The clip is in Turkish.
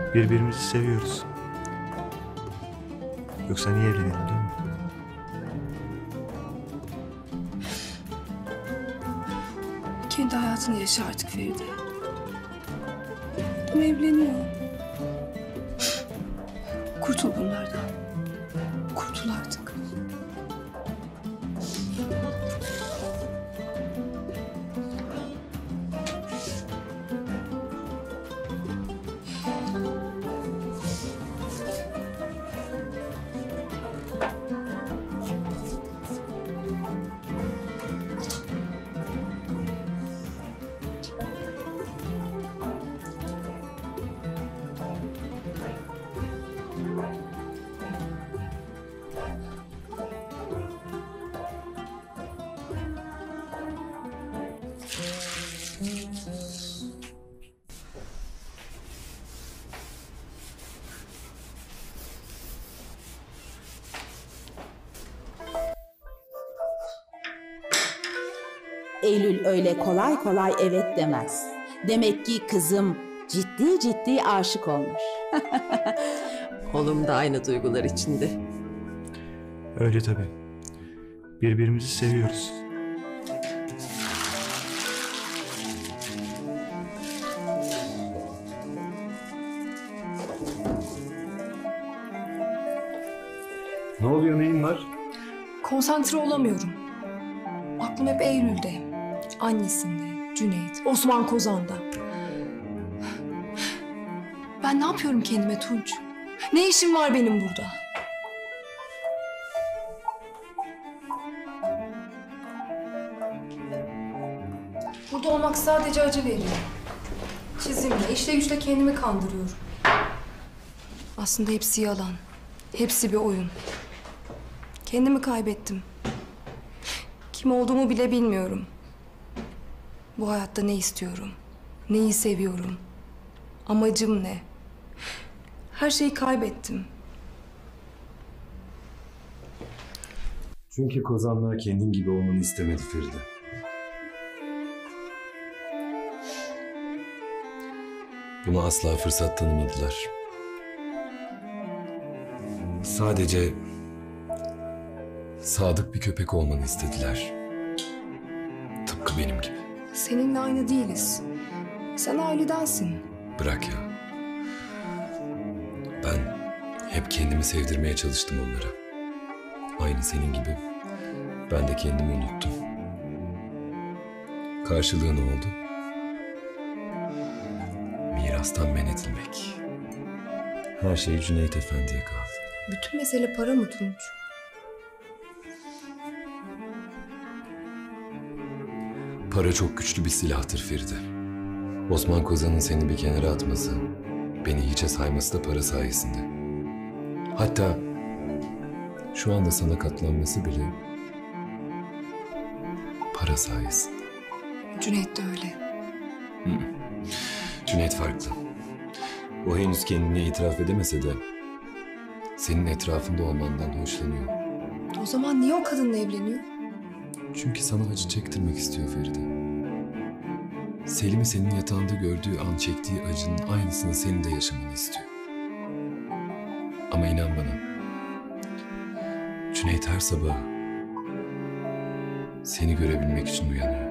Birbirimizi seviyoruz. Yoksa niye evlenelim, değil mi? Kendi hayatını yaşa artık Feride. Ama evleniyor. Kurtul bunlardan. Kurtul artık. Eylül öyle kolay kolay evet demez. Demek ki kızım ciddi ciddi aşık olmuş. Oğlum da aynı duygular içinde. Öyle tabii. Birbirimizi seviyoruz. Ne oluyor, neyin var? Konsantre olamıyorum. Aklım hep Eylül'de. Annesinde, Cüneyt, Osman Kozan'da. Ben ne yapıyorum kendime Tunç? Ne işim var benim burada? Burada olmak sadece acı veriyor. Çizimle, işle güçle kendimi kandırıyorum. Aslında hepsi yalan. Hepsi bir oyun. Kendimi kaybettim. Kim olduğumu bile bilmiyorum. Bu hayatta ne istiyorum? Neyi seviyorum? Amacım ne? Her şeyi kaybettim. Çünkü Kozanlar kendin gibi olmanı istemedi Feride. Buna asla fırsat tanımadılar. Sadece sadık bir köpek olmanı istediler. Tıpkı benim gibi. Seninle aynı değiliz. Sen ailedensin. Bırak ya. Ben hep kendimi sevdirmeye çalıştım onlara. Aynı senin gibi. Ben de kendimi unuttum. Karşılığı ne oldu? Mirastan men edilmek. Her şey Cüneyt Efendi'ye kaldı. Bütün mesele para mı Tunç? Para çok güçlü bir silahtır Feride. Osman Kozan'ın seni bir kenara atması, beni hiçe sayması da para sayesinde. Hatta şu anda sana katlanması bile para sayesinde. Cüneyt de öyle. Cüneyt farklı. O henüz kendine itiraf edemese de senin etrafında olmandan hoşlanıyor. O zaman niye o kadınla evleniyor? Çünkü sana acı çektirmek istiyor Feride. Selim'i senin yatağında gördüğü an çektiği acının aynısını senin de yaşamanı istiyor. Ama inan bana, Cüneyt her sabah seni görebilmek için uyanıyor.